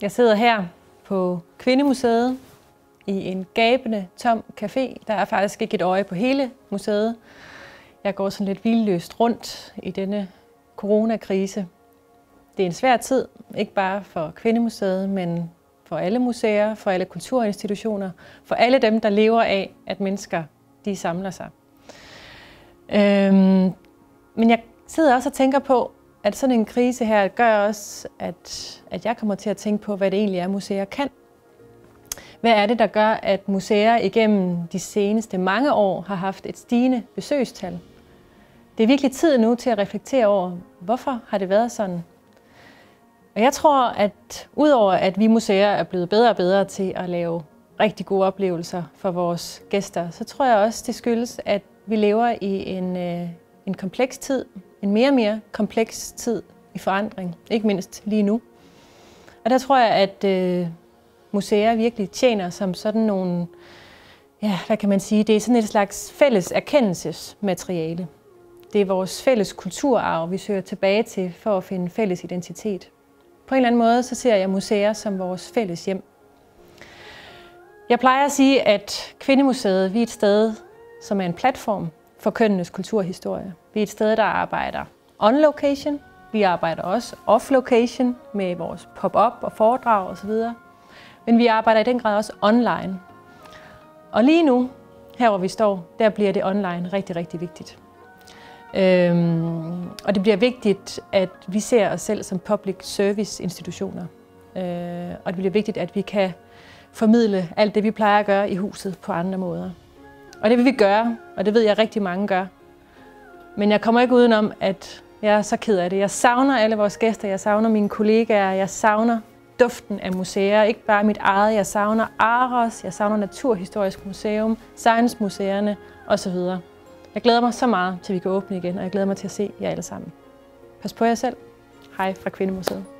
Jeg sidder her på Kvindemuseet i en gabende tom café. Der er faktisk ikke et øje på hele museet. Jeg går sådan lidt hvilløst rundt i denne coronakrise. Det er en svær tid, ikke bare for Kvindemuseet, men for alle museer, for alle kulturinstitutioner, for alle dem, der lever af, at mennesker de samler sig. Men jeg sidder også og tænker på, at sådan en krise her gør også, at jeg kommer til at tænke på, hvad det egentlig er, museer kan. Hvad er det, der gør, at museer igennem de seneste mange år har haft et stigende besøgstal? Det er virkelig tid nu til at reflektere over, hvorfor har det været sådan? Og jeg tror, at udover at vi museer er blevet bedre og bedre til at lave rigtig gode oplevelser for vores gæster, så tror jeg også, det skyldes, at vi lever i en kompleks tid, en mere og mere kompleks tid i forandring, ikke mindst lige nu. Og der tror jeg, at museer virkelig tjener som sådan nogle, ja, hvad kan man sige, det er sådan et slags fælles erkendelsesmateriale. Det er vores fælles kulturarv, vi søger tilbage til for at finde fælles identitet. På en eller anden måde, så ser jeg museer som vores fælles hjem. Jeg plejer at sige, at Kvindemuseet, vi er et sted, som er en platform for kønnenes kulturhistorie. Vi er et sted, der arbejder on location. Vi arbejder også off location med vores pop-up og foredrag osv. Men vi arbejder i den grad også online. Og lige nu, her hvor vi står, der bliver det online rigtig, rigtig vigtigt. Og det bliver vigtigt, at vi ser os selv som public service institutioner. Og det bliver vigtigt, at vi kan formidle alt det, vi plejer at gøre i huset på andre måder. Og det vil vi gøre, og det ved jeg rigtig mange gør. Men jeg kommer ikke udenom, at jeg er så ked af det. Jeg savner alle vores gæster, jeg savner mine kollegaer, jeg savner duften af museer. Ikke bare mit eget, jeg savner AROS, jeg savner Naturhistorisk Museum, Science-museerne osv. Jeg glæder mig så meget til, vi kan åbne igen, og jeg glæder mig til at se jer alle sammen. Pas på jer selv. Hej fra Kvindemuseet.